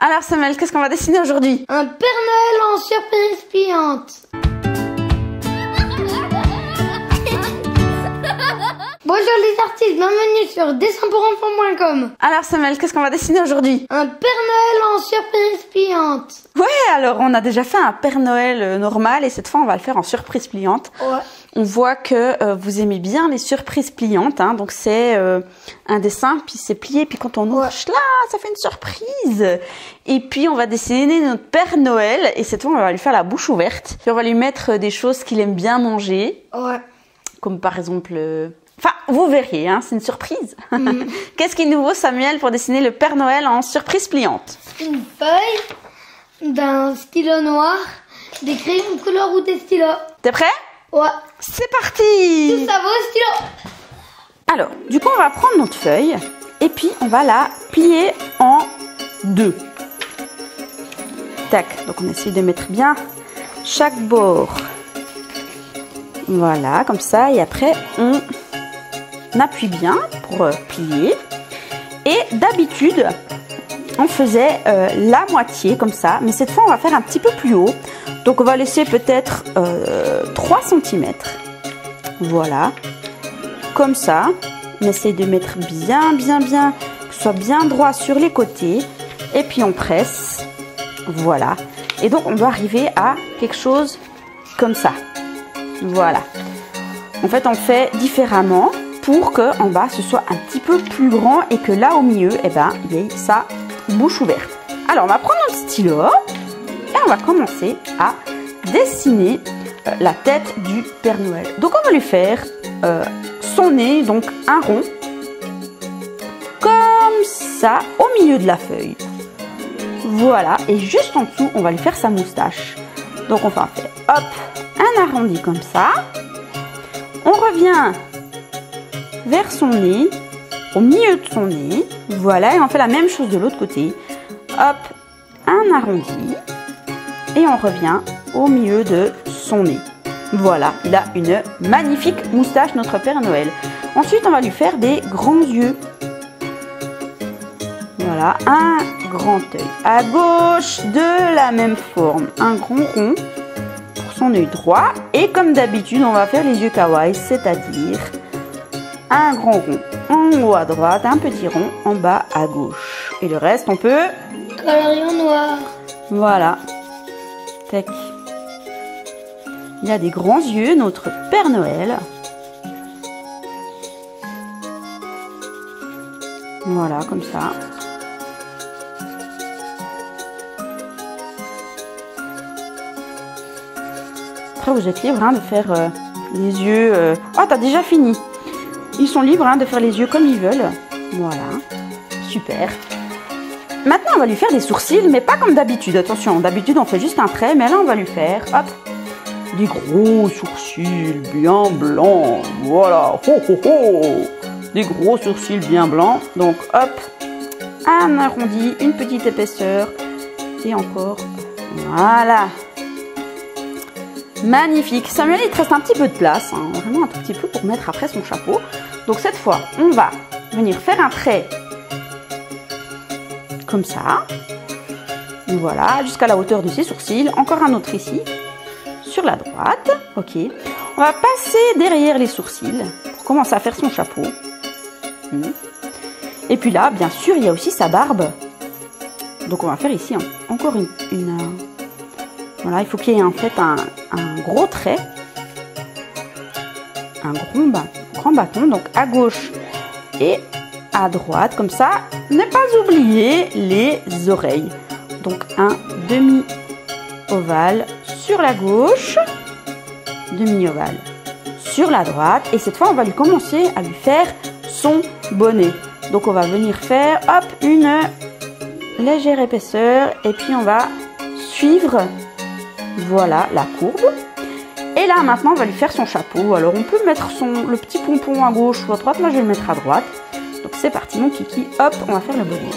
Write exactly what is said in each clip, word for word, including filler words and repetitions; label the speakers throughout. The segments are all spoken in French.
Speaker 1: Alors Samuel, qu'est-ce qu'on va dessiner aujourd'hui?
Speaker 2: Un Père Noël en surprise pliante. Bonjour les artistes, bienvenue sur dessin pour enfants point com.
Speaker 1: Alors Samuel, qu'est-ce qu'on va dessiner aujourd'hui?
Speaker 2: Un Père Noël en surprise pliante.
Speaker 1: Ouais, alors on a déjà fait un Père Noël normal et cette fois on va le faire en surprise pliante.
Speaker 2: Ouais.
Speaker 1: On voit que euh, vous aimez bien les surprises pliantes, hein, donc c'est euh, un dessin, puis c'est plié, puis quand on ouvre,
Speaker 2: ouais.
Speaker 1: là, ça fait une surprise. Et puis on va dessiner notre Père Noël et cette fois on va lui faire la bouche ouverte. Puis on va lui mettre des choses qu'il aime bien manger,
Speaker 2: Ouais.
Speaker 1: comme par exemple... Euh... Enfin, vous verriez, hein, c'est une surprise.
Speaker 2: Mm.
Speaker 1: Qu'est-ce qu'il nous vaut, Samuel, pour dessiner le Père Noël en surprise pliante?
Speaker 2: Une feuille, d'un stylo noir, des crayons de couleur ou des stylos.
Speaker 1: T'es prêt?
Speaker 2: Ouais.
Speaker 1: C'est parti!
Speaker 2: Tout ça va au stylo.
Speaker 1: Alors, du coup, on va prendre notre feuille et puis on va la plier en deux. Tac, donc on essaye de mettre bien chaque bord. Voilà, comme ça. Et après, on appuie bien pour euh, plier. Et d'habitude, on faisait euh, la moitié comme ça. Mais cette fois, on va faire un petit peu plus haut. Donc, on va laisser peut-être euh, trois centimètres. Voilà. Comme ça. On essaye de mettre bien, bien, bien, que ce soit bien droit sur les côtés. Et puis, on presse. Voilà. Et donc, on doit arriver à quelque chose comme ça. Voilà. En fait, on fait différemment pour que en bas, ce soit un petit peu plus grand et que là, au milieu, eh ben, il y ait sa bouche ouverte. Alors, on va prendre notre stylo et on va commencer à dessiner euh, la tête du Père Noël. Donc, on va lui faire euh, son nez, donc un rond, comme ça, au milieu de la feuille. Voilà. Et juste en dessous, on va lui faire sa moustache. Donc, on va faire, hop, un arrondi comme ça. On revient vers son nez, au milieu de son nez. Voilà, et on fait la même chose de l'autre côté. Hop, un arrondi. Et on revient au milieu de son nez. Voilà, il a une magnifique moustache, notre Père Noël. Ensuite, on va lui faire des grands yeux. Voilà, un grand œil à gauche de la même forme. Un grand rond. Son œil droit et comme d'habitude on va faire les yeux kawaii, c'est-à-dire un grand rond en haut à droite, un petit rond en bas à gauche et le reste on peut
Speaker 2: Colorier en noir.
Speaker 1: Voilà. Tac. Il a des grands yeux, notre Père Noël. Voilà, comme ça. Après, vous êtes libre hein, de faire euh, les yeux... Euh... Oh, t'as déjà fini. Ils sont libres hein, de faire les yeux comme ils veulent. Voilà. Super. Maintenant, on va lui faire des sourcils, mais pas comme d'habitude. Attention, d'habitude, on fait juste un trait, mais là, on va lui faire, hop, des gros sourcils bien blancs. Voilà. Ho, ho, ho. Des gros sourcils bien blancs. Donc, hop, un arrondi, une petite épaisseur. Et encore, voilà. Magnifique. Samuel, il te reste un petit peu de place, hein, vraiment un tout petit peu pour mettre après son chapeau. Donc cette fois, on va venir faire un trait comme ça. Voilà, jusqu'à la hauteur de ses sourcils. Encore un autre ici, sur la droite. Ok. On va passer derrière les sourcils pour commencer à faire son chapeau. Et puis là, bien sûr, il y a aussi sa barbe. Donc on va faire ici hein, encore une... une Voilà, il faut qu'il y ait en fait un, un gros trait, un grand, ba grand bâton, donc à gauche et à droite, comme ça, ne pas oublier les oreilles. Donc un demi-ovale sur la gauche, demi-ovale sur la droite, et cette fois on va lui commencer à lui faire son bonnet. Donc on va venir faire, hop, une légère épaisseur, et puis on va suivre... Voilà la courbe. Et là maintenant on va lui faire son chapeau. Alors on peut mettre son, le petit pompon à gauche ou à droite. Moi je vais le mettre à droite. Donc c'est parti mon kiki. Hop, on va faire le bonnet.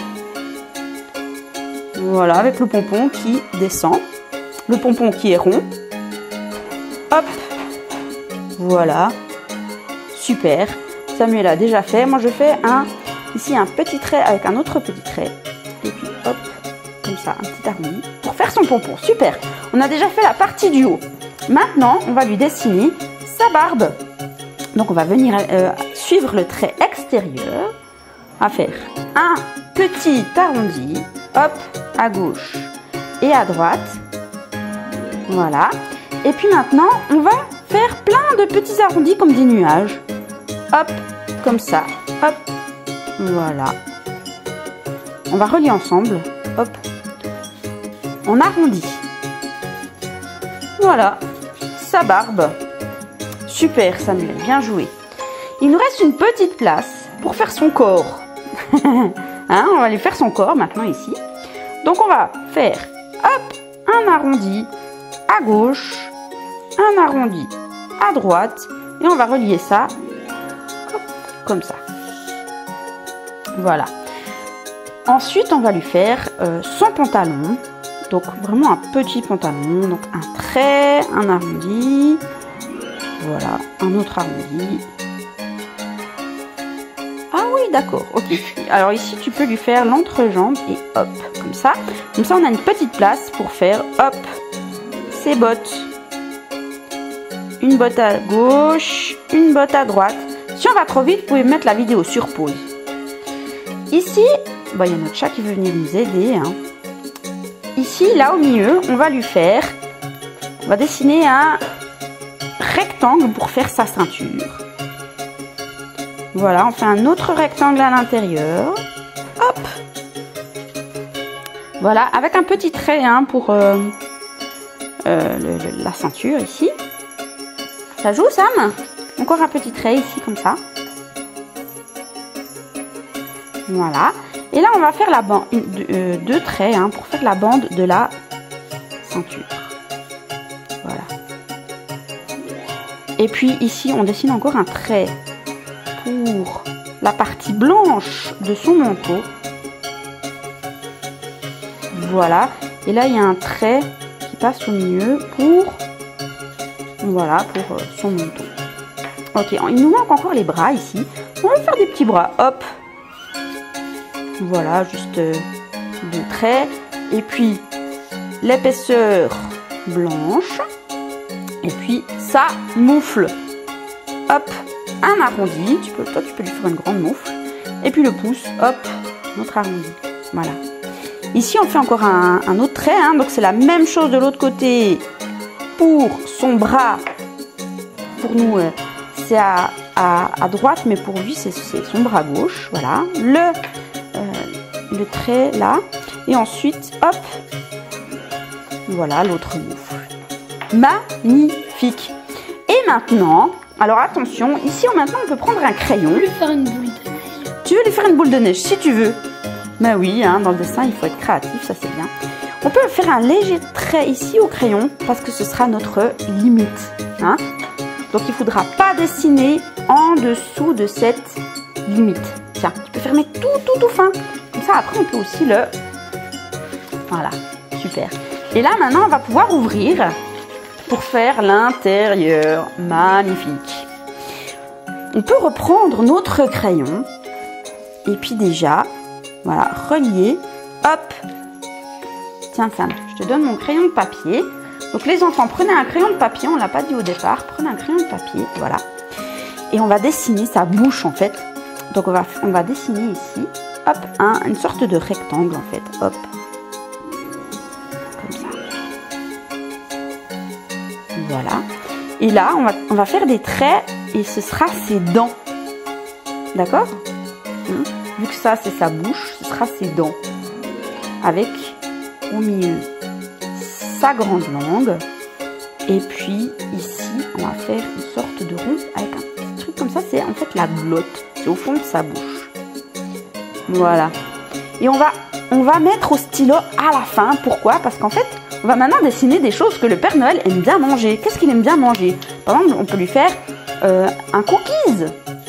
Speaker 1: Voilà, avec le pompon qui descend. Le pompon qui est rond. Hop. Voilà. Super. Samuel a déjà fait. Moi je fais un ici un petit trait avec un autre petit trait. Et puis hop, comme comme ça, un petit arrondi, pour faire son pompon. Super. On a déjà fait la partie du haut. Maintenant, on va lui dessiner sa barbe. Donc, on va venir euh, suivre le trait extérieur. On va faire un petit arrondi, hop, à gauche et à droite. Voilà. Et puis maintenant, on va faire plein de petits arrondis comme des nuages. Hop, comme ça. Hop, voilà. On va relier ensemble. Hop. On arrondit. Voilà. Sa barbe. Super, Samuel. Bien joué. Il nous reste une petite place pour faire son corps. Hein, on va lui faire son corps maintenant ici. Donc on va faire hop, un arrondi à gauche, un arrondi à droite et on va relier ça hop, comme ça. Voilà. Ensuite on va lui faire euh, son pantalon. Donc vraiment un petit pantalon. Donc un trait, un arrondi. Voilà, un autre arrondi. Ah oui, d'accord, ok. Alors ici, tu peux lui faire l'entrejambe et hop, comme ça. Comme ça, on a une petite place pour faire hop, ses bottes. Une botte à gauche, une botte à droite. Si on va trop vite, vous pouvez mettre la vidéo sur pause. Ici, bon, il y a notre chat qui veut venir nous aider. Hein. Ici, là au milieu, on va lui faire, on va dessiner un rectangle pour faire sa ceinture. Voilà, on fait un autre rectangle à l'intérieur. Hop. Voilà, avec un petit trait hein, pour euh, euh, le, le, la ceinture ici. Ça joue, Sam? Encore un petit trait ici, comme ça. Voilà. Et là, on va faire la bande, euh, deux traits hein, pour faire la bande de la ceinture. Voilà. Et puis ici, on dessine encore un trait pour la partie blanche de son manteau. Voilà. Et là, il y a un trait qui passe au milieu pour, voilà, pour son manteau. Ok, il nous manque encore les bras ici. On va faire des petits bras. Hop. Voilà, juste deux traits. Et puis, l'épaisseur blanche. Et puis, ça moufle. Hop. Un arrondi, tu peux, toi tu peux lui faire une grande moufle. Et puis le pouce, hop, notre arrondi. Voilà. Ici on fait encore un, un autre trait, hein, donc c'est la même chose de l'autre côté pour son bras. Pour nous, euh, c'est à, à, à droite, mais pour lui c'est son bras gauche. Voilà. Le, euh, le trait là. Et ensuite, hop, voilà l'autre moufle. Magnifique. Et maintenant... Alors attention, ici maintenant on peut prendre un crayon.
Speaker 2: Je veux lui faire une boule de neige.
Speaker 1: Tu veux lui faire une boule de neige si tu veux. Bah oui, hein, dans le dessin il faut être créatif, ça c'est bien. On peut faire un léger trait ici au crayon parce que ce sera notre limite. Hein. Donc il ne faudra pas dessiner en dessous de cette limite. Tiens, tu peux fermer tout tout tout fin. Comme ça après on peut aussi le... Voilà, super. Et là maintenant on va pouvoir ouvrir pour faire l'intérieur. Magnifique. On peut reprendre notre crayon et puis déjà, voilà, relier. Hop. Tiens Sam, je te donne mon crayon de papier. Donc les enfants, prenez un crayon de papier, on ne l'a pas dit au départ, prenez un crayon de papier, voilà. Et on va dessiner sa bouche en fait. Donc on va, on va dessiner ici, hop, un, une sorte de rectangle en fait, hop. Voilà. Et là, on va, on va faire des traits et ce sera ses dents. D'accord? Hum. Vu que ça, c'est sa bouche, ce sera ses dents. Avec, au milieu, sa grande langue. Et puis, ici, on va faire une sorte de rond avec un petit truc comme ça. C'est en fait la glotte. C'est au fond de sa bouche. Voilà. Et on va, on va mettre au stylo à la fin. Pourquoi? Parce qu'en fait, on va maintenant dessiner des choses que le Père Noël aime bien manger. Qu'est-ce qu'il aime bien manger? Par exemple, on peut lui faire euh, un cookies.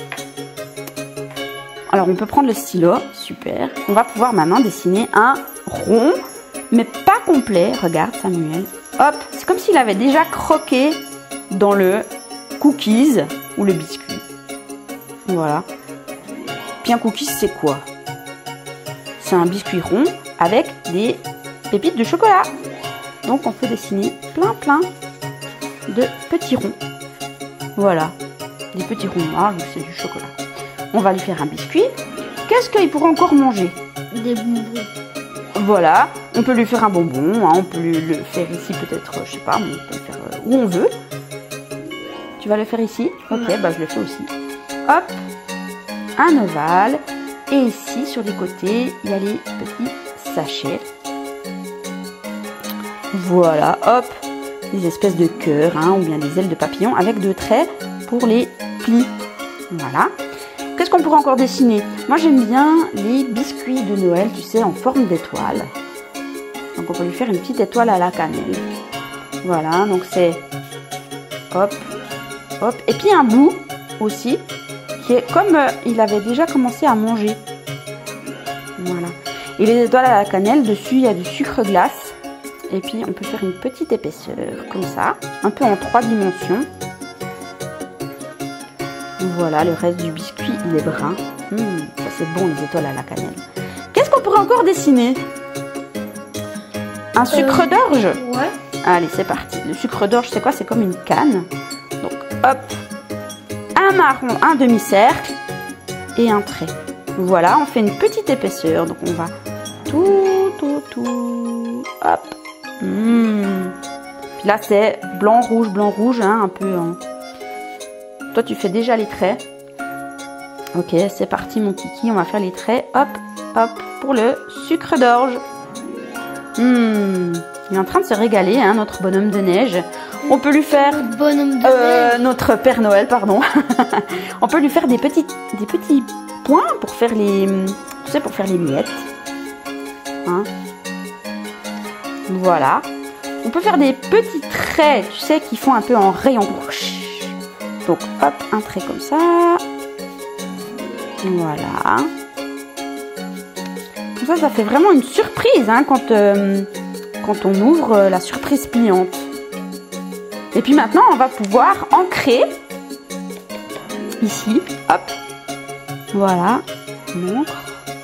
Speaker 1: Alors, on peut prendre le stylo. Super. On va pouvoir maintenant dessiner un rond, mais pas complet. Regarde, Samuel. Hop. C'est comme s'il avait déjà croqué dans le cookies ou le biscuit. Voilà. Puis un cookies, c'est quoi? C'est un biscuit rond avec des pépites de chocolat. Donc on peut dessiner plein plein de petits ronds. Voilà, des petits ronds noirs, donc c'est du chocolat. On va lui faire un biscuit. Qu'est-ce qu'il pourra encore manger?
Speaker 2: Des bonbons.
Speaker 1: Voilà, on peut lui faire un bonbon, hein, on peut lui le faire ici peut-être, je sais pas, on peut le faire euh, où on veut. Tu vas le faire ici? Ok, ouais. Bah je le fais aussi. Hop, un ovale. Et ici, sur les côtés, il y a les petits sachets. Voilà, hop, des espèces de cœurs, hein, ou bien des ailes de papillon avec deux traits pour les plis. Voilà. Qu'est-ce qu'on pourrait encore dessiner? Moi, j'aime bien les biscuits de Noël, tu sais, en forme d'étoile. Donc, on peut lui faire une petite étoile à la cannelle. Voilà, donc c'est hop, hop. Et puis, un bout aussi, qui est comme euh, il avait déjà commencé à manger. Voilà. Et les étoiles à la cannelle, dessus, il y a du sucre glace. Et puis, on peut faire une petite épaisseur, comme ça, un peu en trois dimensions. Voilà, le reste du biscuit, il est brun. Mmh, ça, c'est bon, les étoiles à la cannelle. Qu'est-ce qu'on pourrait encore dessiner? Un sucre euh, d'orge?
Speaker 2: Ouais.
Speaker 1: Allez, c'est parti. Le sucre d'orge, c'est quoi? C'est comme une canne. Donc, hop, un marron, un demi-cercle et un trait. Voilà, on fait une petite épaisseur. Donc, on va tout, tout, tout, hop. Mmh. Puis là, c'est blanc, rouge, blanc, rouge, hein, un peu en... Toi, tu fais déjà les traits. Ok, c'est parti, mon kiki. On va faire les traits. Hop, hop, pour le sucre d'orge. Mmh. Il est en train de se régaler, hein, notre bonhomme de neige. On peut lui faire...
Speaker 2: Bonhomme de
Speaker 1: euh,
Speaker 2: neige.
Speaker 1: Notre Père Noël, pardon. On peut lui faire des petits, des petits points pour faire les... Tu sais, pour faire les miettes. Hein. Voilà. On peut faire des petits traits, tu sais, qui font un peu en rayon. Donc, hop, un trait comme ça. Voilà. Comme ça, ça fait vraiment une surprise, hein, quand, euh, quand on ouvre euh, la surprise pliante. Et puis maintenant, on va pouvoir ancrer ici. Hop. Voilà. On ancre.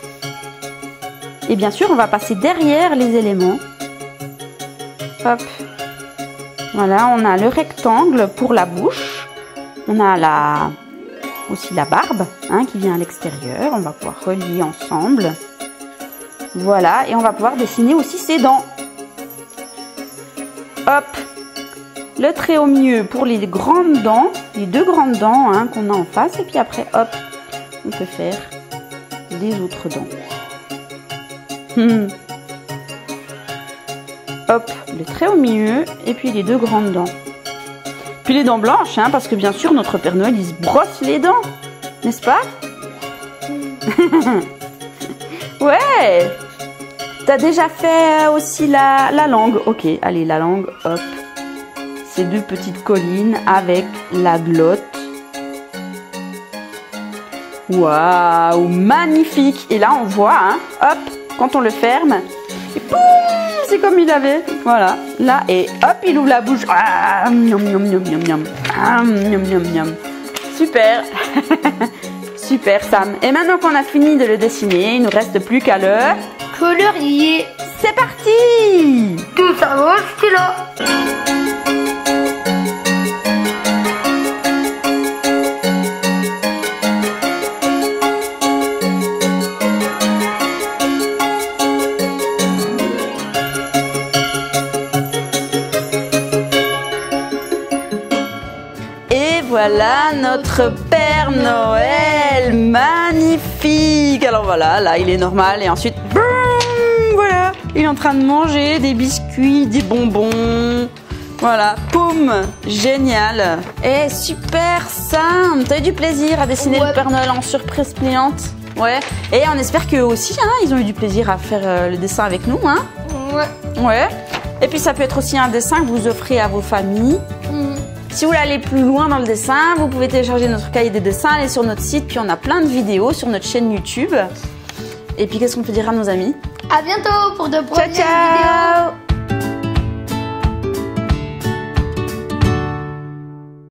Speaker 1: Et bien sûr, on va passer derrière les éléments. Hop. Voilà, on a le rectangle pour la bouche. On a la, aussi la barbe, hein, qui vient à l'extérieur. On va pouvoir relier ensemble. Voilà, et on va pouvoir dessiner aussi ses dents. Hop, le trait au milieu pour les grandes dents, les deux grandes dents, hein, qu'on a en face. Et puis après, hop, on peut faire les autres dents. Hum. Hop, le trait au milieu et puis les deux grandes dents. Puis les dents blanches, hein, parce que bien sûr, notre Père Noël, il se brosse les dents, n'est-ce pas? Ouais. T'as déjà fait aussi la, la langue. Ok, allez, la langue, hop. Ces deux petites collines avec la glotte. Waouh, magnifique. Et là, on voit, hein, hop, quand on le ferme, et boum, c'est comme il avait. Voilà, là, et hop, il ouvre la bouche. Ah, miam, miam, miam, miam, miam. Ah, miam, miam, miam. Super. Super, Sam. Et maintenant qu'on a fini de le dessiner, il ne nous reste plus qu'à le
Speaker 2: colorier.
Speaker 1: C'est parti.
Speaker 2: Tout ça va, c'est là.
Speaker 1: Voilà notre Père Noël, magnifique. Alors voilà, là il est normal et ensuite, boum, voilà, il est en train de manger des biscuits, des bonbons. Voilà, poum, génial. Et super Sam, t'as eu du plaisir à dessiner ouais. le Père Noël en surprise pliante. Ouais, et on espère qu'eux aussi, hein, ils ont eu du plaisir à faire euh, le dessin avec nous. Hein.
Speaker 2: Ouais.
Speaker 1: Ouais. Et puis ça peut être aussi un dessin que vous offrez à vos familles. Mmh. Si vous voulez aller plus loin dans le dessin, vous pouvez télécharger notre cahier des dessins, aller sur notre site, puis on a plein de vidéos sur notre chaîne YouTube. Et puis qu'est-ce qu'on peut dire à nos amis?
Speaker 2: À bientôt pour de prochaines
Speaker 1: vidéos. Ciao, ciao.